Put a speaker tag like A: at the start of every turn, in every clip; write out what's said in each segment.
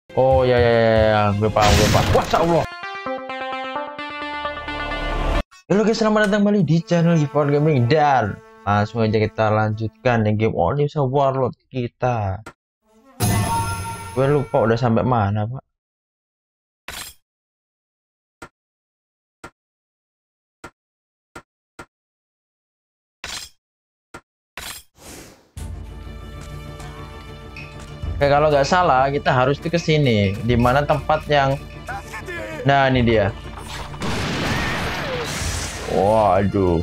A: Oh ya ya ya, ya. Gue paham gue paham. Wah, Allah. Halo guys, selamat datang kembali di channel Gifford Gaming dan langsung aja kita lanjutkan di game Olimsa Warlord kita. Gue lupa udah sampai mana, Pak. Oke, kalau nggak salah kita harus ke sini, di mana tempat yang nah ini dia. Waduh.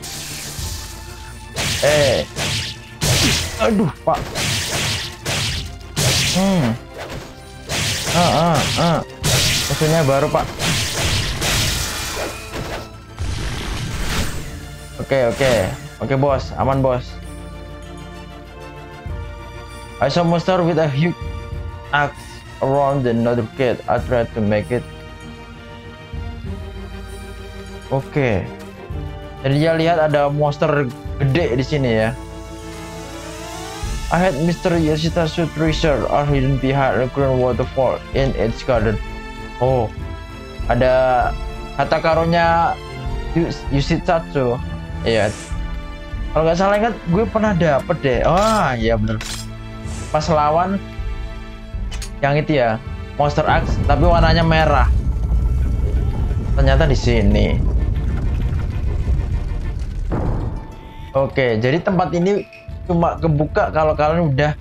A: Aduh, Pak. Musuhnya baru, Pak. Oke, bos. Aman, bos. I saw monster with a huge axe around the northern gate. I tried to make it. Oke. Jadi dia lihat ada monster gede di sini ya. I had mysterious treasure are hidden behind a grand waterfall in its garden. Oh, ada harta karunnya Yushitatsu. Iya. Kalau nggak salah ingat gue pernah dapet deh. Oh iya bener. Pas lawan yang itu ya, Monster Axe, tapi warnanya merah. Ternyata di sini. Oke, jadi tempat ini cuma kebuka kalau kalian udah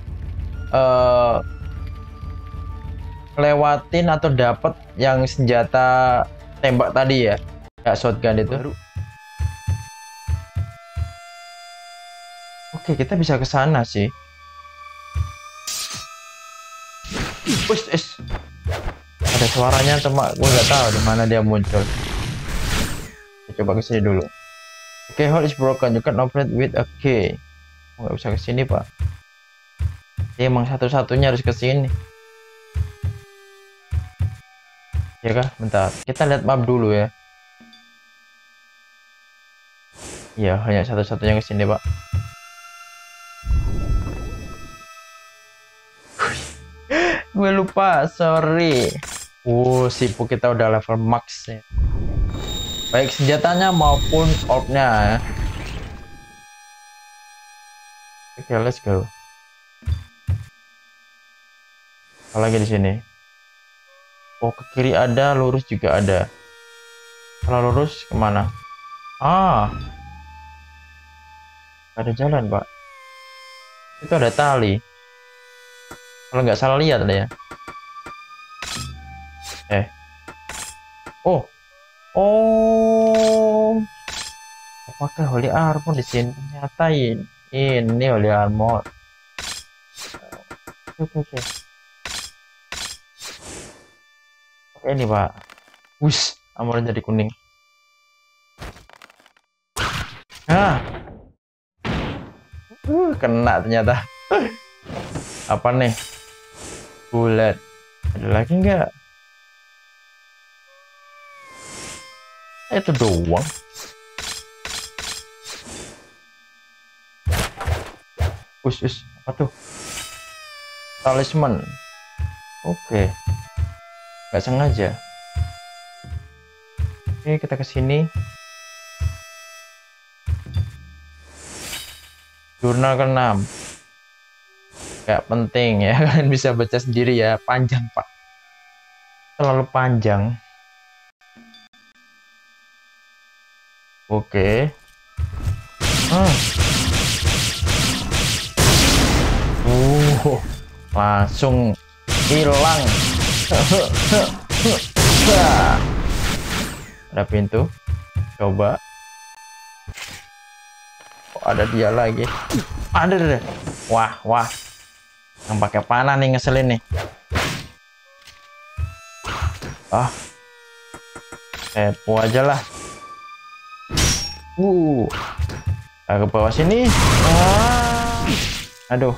A: lewatin atau dapat yang senjata tembak tadi ya, kayak shotgun itu. Baru. Oke, kita bisa ke sana sih. Ada suaranya, cuma gue nggak tahu di mana dia muncul. Kita coba ke sini dulu. Oke, hole is broken. You can operate with a key. Nggak bisa ke sini, Pak. Dia emang satu-satunya harus ke sini. Ya kah? Bentar. Kita lihat map dulu ya. Iya, hanya satu-satunya ke sini, Pak. Gue lupa, sorry. Sipu kita udah level max ya. Baik senjatanya maupun orbnya ya. Oke, let's go. Apa lagi di sini? Oh, ke kiri ada, lurus juga ada. Kalau lurus kemana? Ada jalan, Pak. Itu ada tali. Kalau nggak salah lihat ada ya. Apakah Holy Armor di sini? Ternyata ini Holy Armor. Oke. Oke ini, Pak. Armornya jadi kuning. Kena ternyata. Apa nih? Bullet. Ada lagi nggak? Itu doang. Apa tuh? Talisman. Oke. Nggak sengaja. Oke, kita ke sini. Jurnal ke-6. Gak penting ya, kalian bisa baca sendiri ya. Panjang, Pak. Terlalu panjang. Oke. Langsung hilang. Ada pintu. Coba. Oh, ada dia lagi. Ada deh. Wah. Yang pakai panah nih ngeselin nih. Kepo aja lah. Ke bawah sini. Aduh.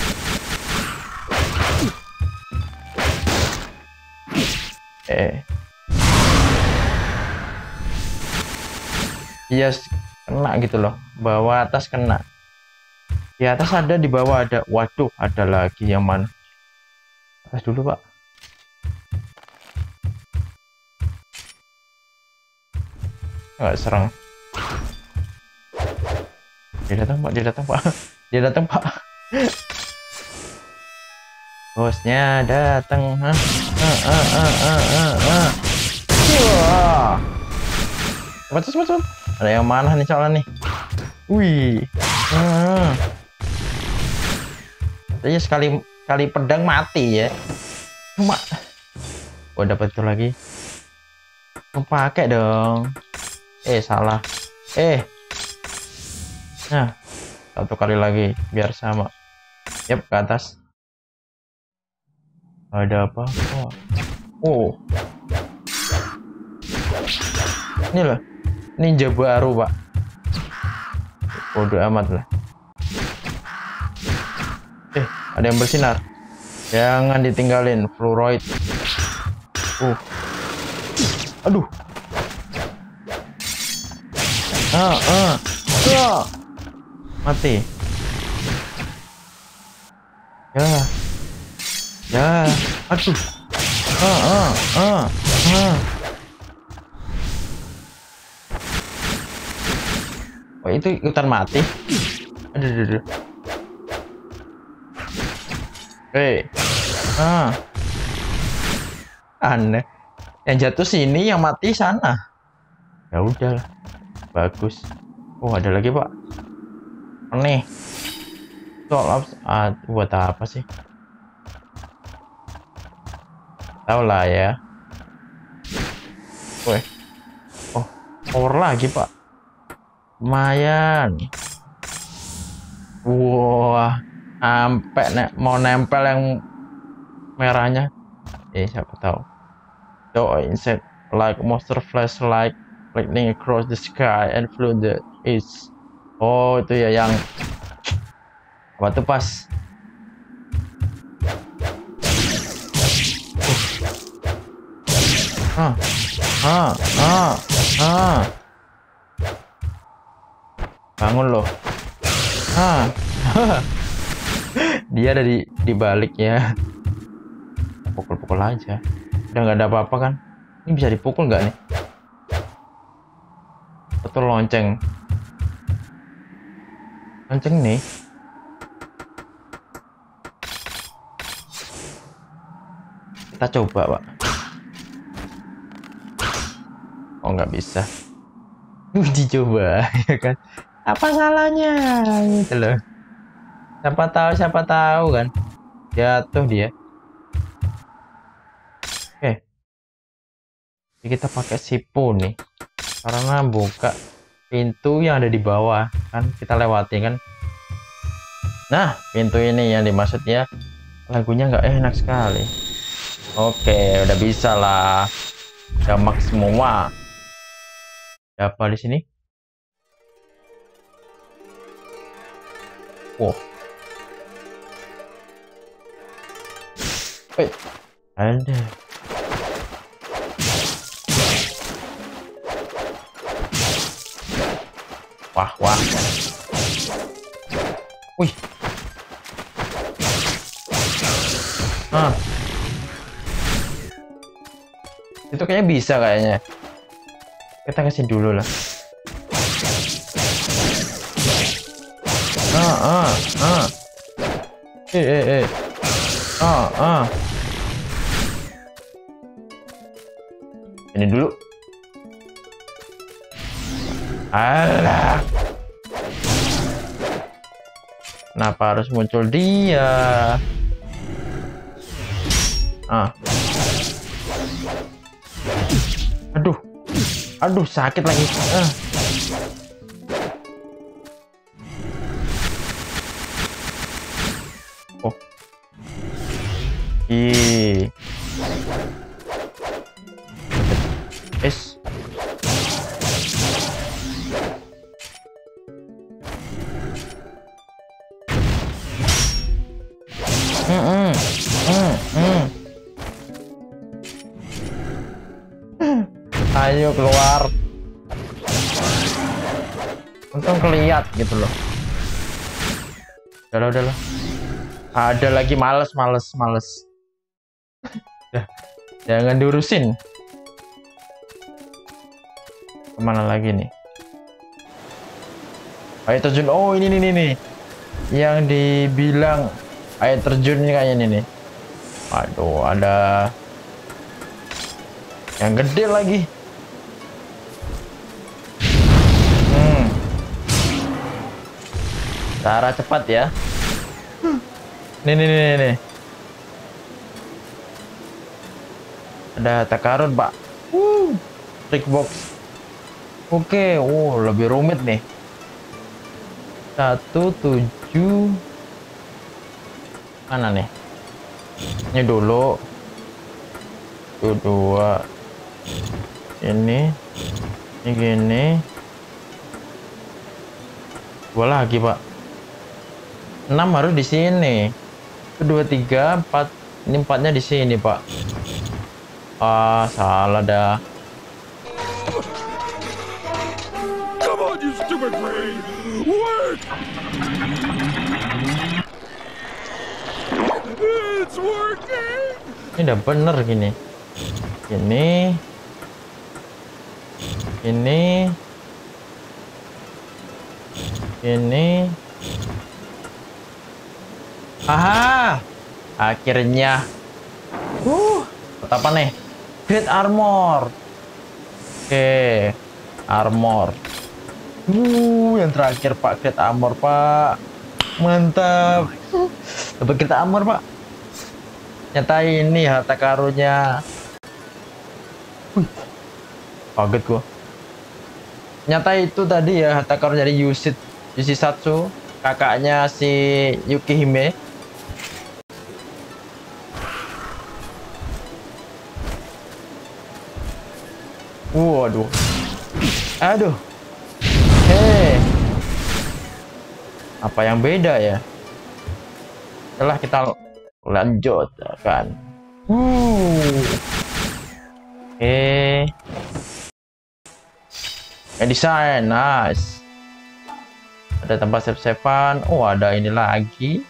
A: Iya, kena gitu loh. Bawah atas kena. Di atas ada, di bawah ada. Waduh, ada lagi yang mana? Atas dulu, Pak. Nggak serang. Dia datang pak, dia datang pak, dia datang pak. Bosnya datang. Cepat, cepat, cepat. Ada yang mana nih soalnya nih? Wih. Jadi sekali pedang mati ya. Cuma dapat itu lagi. Pakai dong. Salah. Nah, satu kali lagi biar sama. Yap, ke atas. Ada apa? Oh. Ini loh. Ninja baru, Pak. Bodoh amat lah. Ada yang bersinar. Jangan ditinggalin, fluoroid. Aduh. Mati. Ya. Aduh. Oh, itu ikutan mati. Aduh. Aneh. Yang jatuh sini, yang mati sana. Ya udahlah. Bagus. Oh, ada lagi, Pak. Aneh. Buat apa sih? Tahu lah ya. Oh, power lagi, Pak. Lumayan. Wah, sampai mau nempel yang merahnya. Siapa tahu. So insect like monster flash like lightning across the sky and flew the east. Oh, itu ya yang apa tuh pas. Bangun loh. Dia ada di balik ya. Pukul-pukul aja. Udah nggak ada apa-apa kan? Ini bisa dipukul nggak nih? Betul lonceng. Lonceng nih. Kita coba, Pak. Oh, nggak bisa. Dicoba, ya kan? Apa salahnya? Gitu loh. Siapa tahu kan? Jatuh dia. Jadi kita pakai sipu nih. Karena buka pintu yang ada di bawah. Kan kita lewati kan. Nah, pintu ini yang dimaksud ya. Lagunya nggak enak sekali. Oke, udah bisa lah. Udah max semua. Apa di sini? Ada. Wah. Wih. Itu kayaknya bisa kayaknya. Kita kasih dulu lah. Ini dulu. Alah. Kenapa harus muncul dia? Aduh, sakit lagi. Oh. Ayo keluar. Untung keliat gitu loh. Udahlah. Ada lagi, males. Jangan diurusin. Kemana lagi nih? Air terjun. Oh, ini nih. Yang dibilang air terjun ini kayaknya nih. Aduh, ada yang gede lagi. Cara cepat ya. Nih. Ada takarun, Pak. Trick box. Oke, lebih rumit nih. 17 mana nih? Ini dulu. 2 ini gini. 2 lagi, Pak. 6 harus di sini. 2 3 4. Ini 4-nya di sini, Pak. Salah dah.
B: Come on, you stupid brain! Work! It's working!
A: Ini udah bener gini. Ini. Aha! Akhirnya. Apa nih? Great Armor. Oke. Armor. Yang terakhir, Pak. Great Armor, Pak. Mantap. Dapat Great Armor, Pak. Nyata ini harta karunnya. Kaget gua. Nyata itu tadi ya harta karun dari Yushisatsu, kakaknya si Yukihime. Waduh. Aduh. Apa yang beda ya? Setelah kita lanjut kan. Desain, nice. Ada tempat save-savean. Ada ini lagi.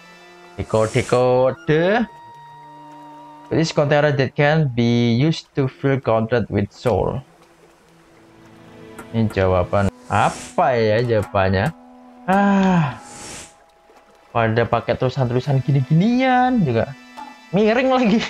A: Kode. This container that can be used to fill contract with soul. Ini jawaban apa ya jawabannya? Pada pakai tulisan-tulisan gini-ginian juga. Miring lagi.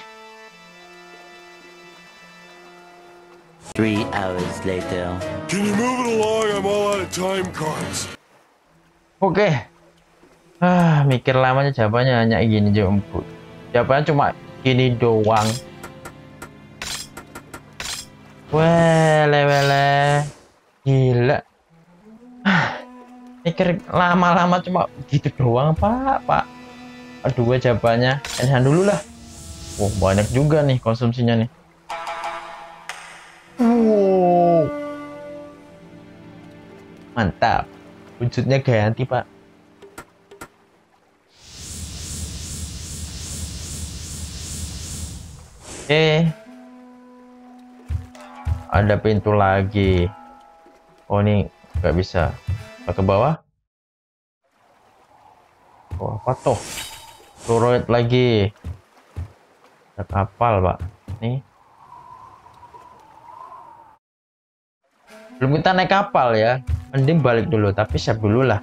C: 3 hours later.
B: Can you move it along? I'm all out of time cards.
A: Oke. Mikir lamanya jawabannya hanya gini jemput. Jawabannya cuma gini doang. Wele. Gila. Mikir lama-lama cuma gitu doang, Pak. Aduh, jawabannya enhan dulu lah. Banyak juga nih konsumsinya nih. Mantap. Wujudnya ganti, Pak. Ada pintu lagi. Ini nggak bisa. Ke bawah. Apa tuh? Turret lagi. Ada kapal, Pak. Nih. Belum kita naik kapal ya. Mending balik dulu, tapi siap dulu lah.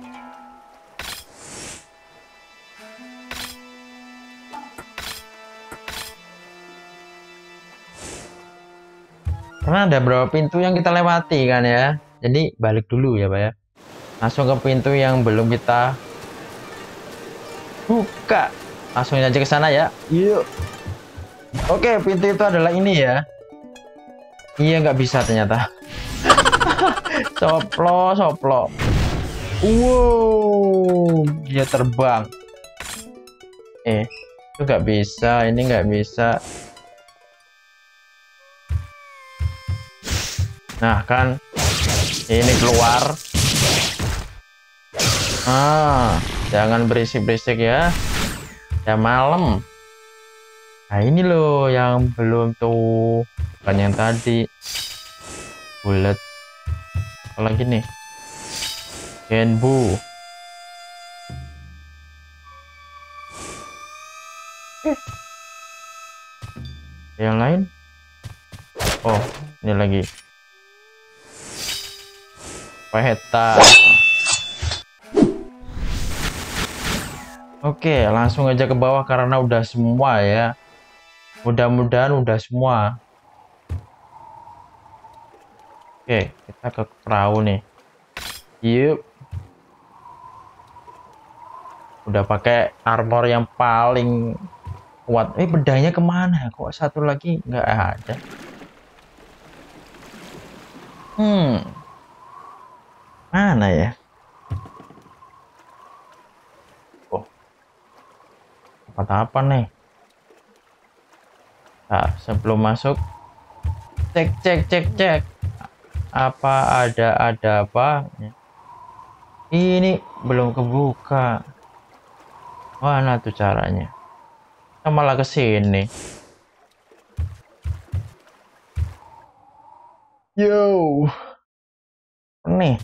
A: Karena ada beberapa pintu yang kita lewati kan ya. Jadi balik dulu ya, Pak ya. Langsung ke pintu yang belum kita buka. Langsung aja ke sana ya. Yuk. Oke, pintu itu adalah ini ya. Iya, nggak bisa ternyata. Soplo. Wow, dia terbang. Itu nggak bisa, ini nggak bisa. Nah kan, ini keluar. Jangan berisik-berisik ya. Udah malam. Nah ini loh yang belum tuh, bukan yang tadi. Bulat. Apalagi nih. Genbu. Yang lain? Ini lagi. peta. Oke, langsung aja ke bawah karena udah semua ya. Mudah-mudahan udah semua. Oke, kita ke perahu nih. Yuk. Udah pakai armor yang paling kuat. Pedangnya kemana? Kok satu lagi nggak ada? Mana ya? Oh, tempat apa nih? Nah, sebelum masuk, cek. Apa ada apa? Ini belum kebuka. Mana tuh caranya? Kita malah ke sini. Yo. Nih.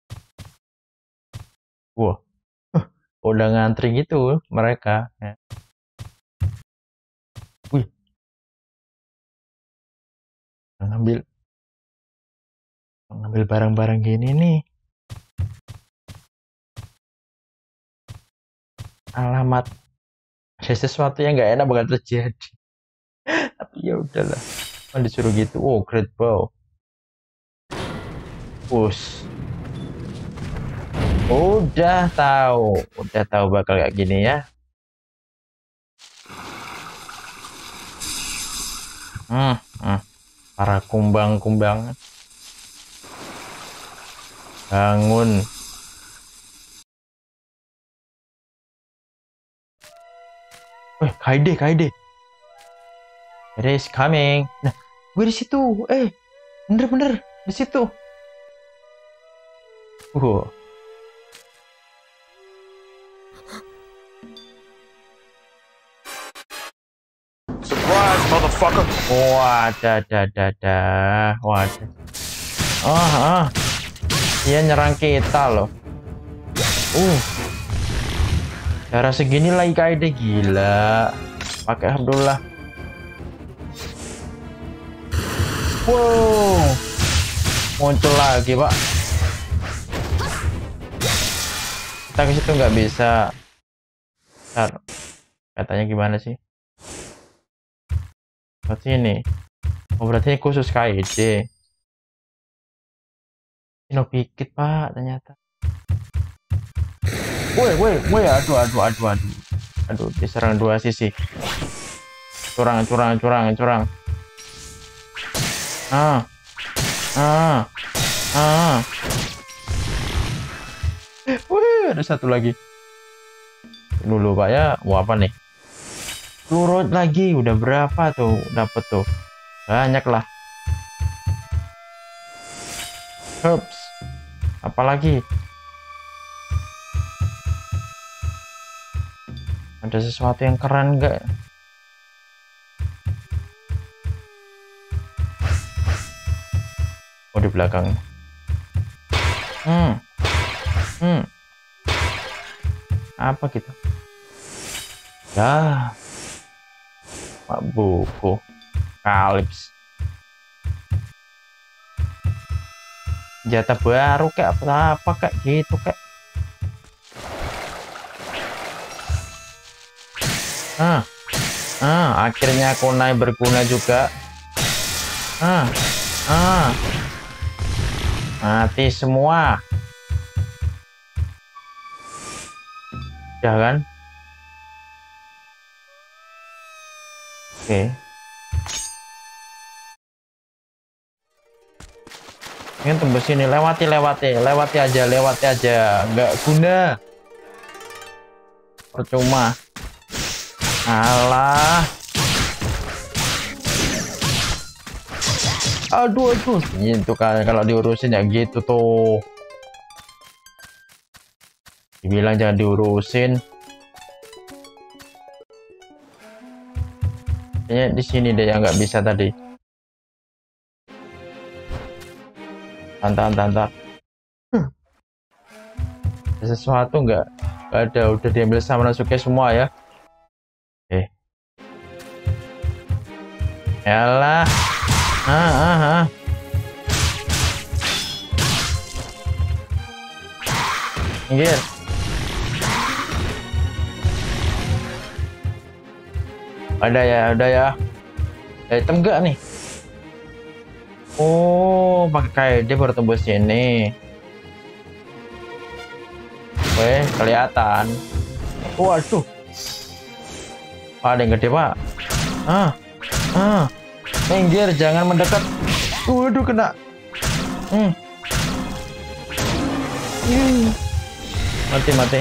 A: Wah. Udah ngantri gitu mereka. Wih. Ngambil barang-barang gini nih. Alamat. Ada sesuatu yang nggak enak bakal terjadi. Tapi ya udahlah. Kan disuruh gitu. Oh, great bow. Push. Udah tahu bakal kayak gini ya. Para kumbang-kumbang bangun. Kaide. It is coming. Nah, gue di situ. Bener di situ.
B: Surprise, motherfucker!
A: Wadah. Dia nyerang kita loh. Darah segini lagi kaide, gila. Pakai Abdullah. Wow. Muncul lagi, Pak. Kita ke situ nggak bisa. Bentar. Katanya gimana sih? Berarti ini. Berarti ini khusus KID. Ini pikit, Pak, ternyata. Woi, aduh, diserang dua sisi. Curang. Ada satu lagi. Dulu Pak ya. Wah, apa nih? Turut lagi. Udah berapa tuh dapet tuh? Banyak lah. Herbs. Apalagi? Ada sesuatu yang keren nggak? Oh, di belakang. Apa gitu? Ya, Pak buku Kalips. Jatah baru kayak apa kayak gitu kayak. Akhirnya kunai berguna juga. Mati semua. Ya kan? Oke. Ini tembus sini, lewati aja, nggak guna. Percuma. Alah. Aduh. Gitu kan kalau diurusin ya gitu tuh. Dibilang jangan diurusin. Kayaknya di sini deh yang nggak bisa tadi. Tantar. Ada sesuatu nggak? Nggak ada. Udah diambil sama Nasuke semua ya. Yalah. Minggir. Ada ya, ada ya. Ada item enggak nih? Oh, pakai dia baru tembus sini. Oke, kelihatan. Waduh. Ada yang gede, Pak. Minggir, jangan mendekat. Waduh, kena. Mati.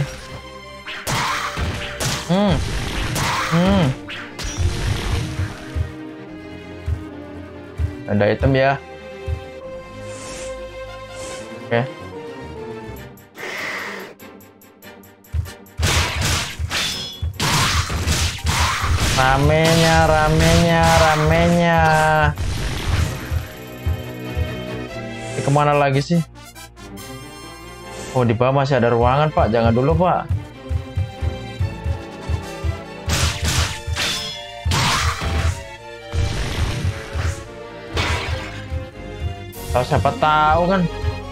A: Ada item ya. Oke. Ramenya. Ini kemana lagi sih? Oh, di bawah masih ada ruangan, Pak. Jangan dulu, Pak. Oh, siapa tahu kan?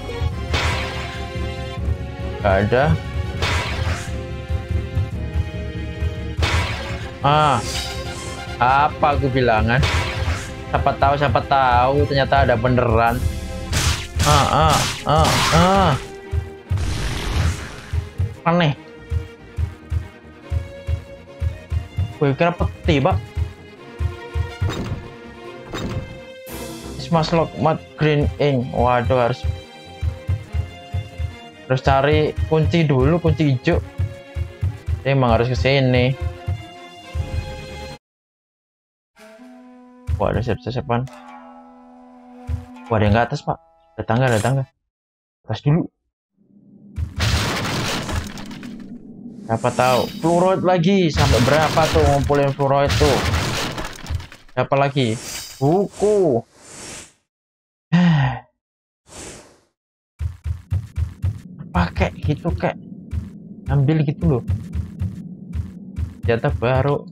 A: Gak ada. Apa aku bilangan? Siapa tahu ternyata ada beneran. Aneh. Gue kira peti, Pak. Smash lock mat green ink. Waduh, harus cari kunci dulu, kunci hijau. Emang harus ke sini. Wah, ada siap-siapan. Wah, ada yang ke atas, Pak. Ada tangga. Atas dulu. Siapa tahu. Fluoride lagi. Sampai berapa tuh ngumpulin fluoride tuh? Siapa lagi? Buku. Pakai gitu, kayak ambil gitu loh. Senjata baru.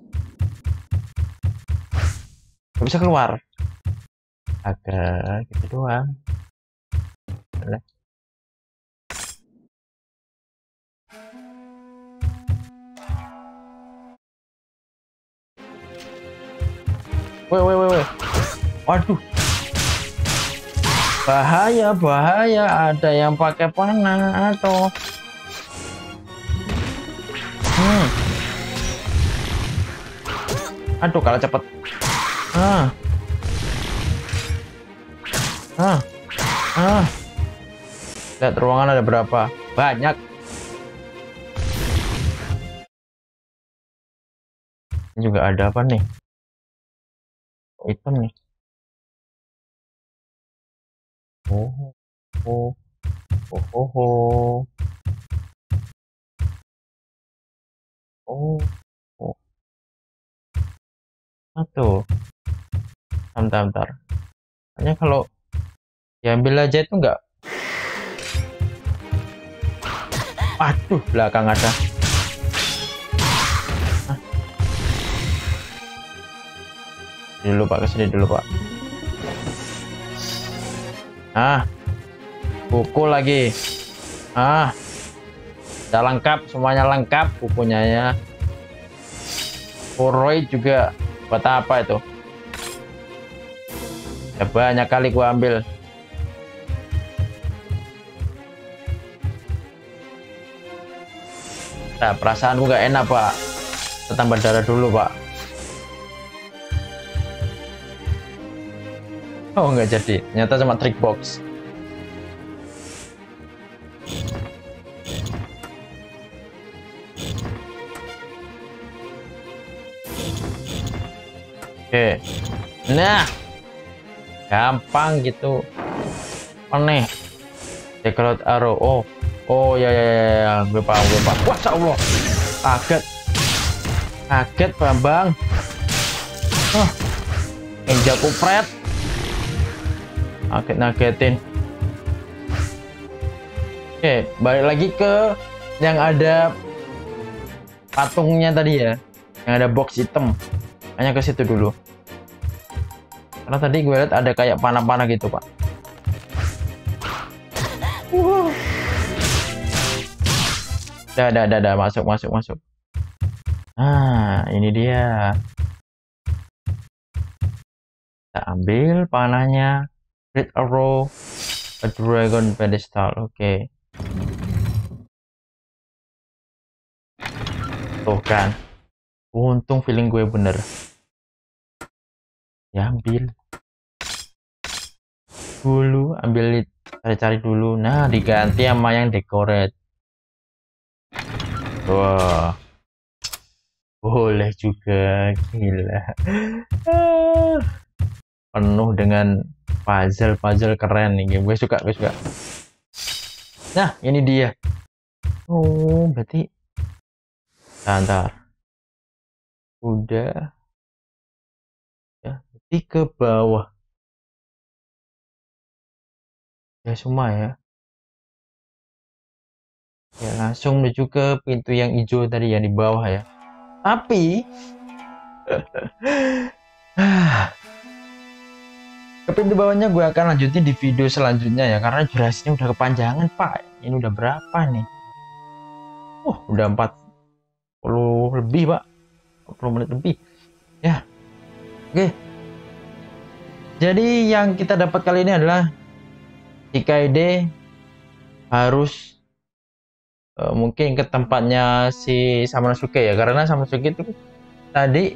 A: Gak bisa keluar. Agak gitu doang. Woi. Waduh. Bahaya. Ada yang pakai panah atau aduh, kalah cepet. Lihat ruangan ada berapa? Banyak. Ini juga ada apa nih? Item nih. Oh. Tuh. Bentar. Hanya kalau diambil aja itu enggak. Aduh, belakang ada. Dulu, Pak, kesini dulu, Pak. Buku lagi. Udah lengkap, semuanya lengkap bukunya ya. Fluoride juga. Buat apa itu? Ya, banyak kali gua ambil. Nah, perasaanku gak enak, Pak. Tambah darah dulu, Pak. Oh, nggak jadi. Ternyata cuma trick box. Oke. Nah. Gampang gitu. Aneh. Secret arrow. Oh ya. Gue paham. Masya Allah. Kaget, Bambang. Ninja kupret. Ngagetin. Oke, balik lagi ke yang ada patungnya tadi ya, yang ada box item. Hanya ke situ dulu. Karena tadi gue lihat ada kayak panah-panah gitu, Pak. Dah, masuk. Nah, ini dia. Kita ambil panahnya. Great Arrow, a Dragon Pedestal. Oke. Tuh kan. Untung feeling gue bener. Ya, ambil. Dulu, ambil cari-cari dulu. Nah, diganti sama yang decorate. Wah. Boleh juga, gila. Penuh dengan puzzle keren nih. Gue suka. Nah, ini dia. Oh, berarti Ntar. Udah. Ya, berarti ke bawah. Ya, semua ya. Ya, langsung menuju ke pintu yang hijau tadi yang di bawah ya. Tapi ke pintu bawahnya gue akan lanjutin di video selanjutnya ya, karena durasinya udah kepanjangan pak. Ini udah berapa nih? Udah 40 lebih pak, 40 menit lebih ya. Oke, jadi yang kita dapat kali ini adalah Shikaide harus mungkin ke tempatnya si Samanosuke ya, karena Samanosuke itu tadi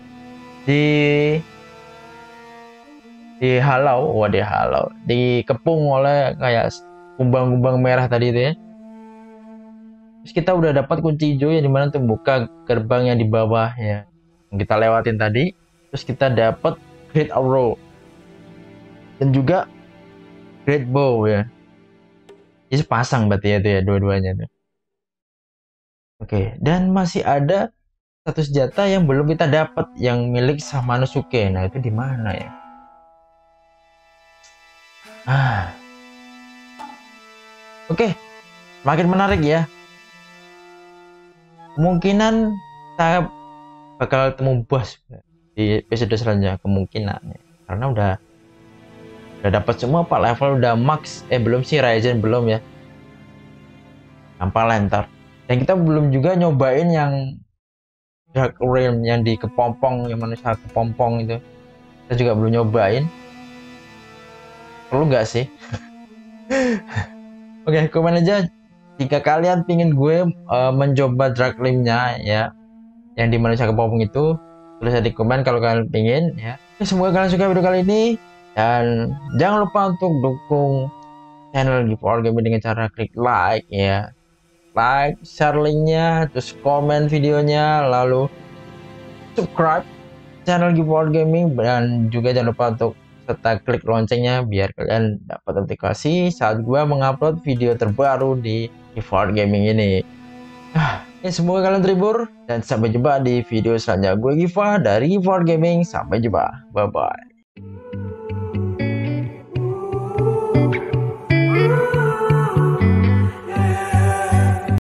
A: dihalau, dikepung oleh kayak kumbang-kumbang merah tadi itu ya. Terus kita udah dapat kunci hijau yang dimana untuk buka gerbang yang di bawah ya, yang kita lewatin tadi. Terus kita dapat Great Arrow dan juga Great Bow ya. Ini sepasang berarti ya itu ya, dua-duanya tuh. Oke, dan masih ada satu senjata yang belum kita dapat yang milik Samanosuke. Nah, itu di mana ya? Oke, makin menarik ya. Kemungkinan saya bakal temu bos di episode selanjutnya, kemungkinan ya. Karena udah dapat semua pak, level udah max. Belum sih, Ryzen belum ya. Tanpa lentar. Dan kita belum juga nyobain yang Dark Realm yang di kepompong, yang manusia kepompong itu. Kita juga belum nyobain. Perlu nggak sih? Oke, komen aja jika kalian pingin gue mencoba Dark Realm-nya ya, yang di manusia kepompong itu. Tulis di komen kalau kalian pingin ya. Semoga kalian suka video kali ini, dan jangan lupa untuk dukung channel Give4 Gaming dengan cara klik like ya, share linknya, terus komen videonya, lalu subscribe channel Give4 Gaming, dan juga jangan lupa untuk serta klik loncengnya biar kalian dapat notifikasi saat gua mengupload video terbaru di Give4 Gaming ini. Semoga kalian terhibur dan sampai jumpa di video selanjutnya. Gue Giva dari Give4 Gaming. Sampai jumpa, bye bye.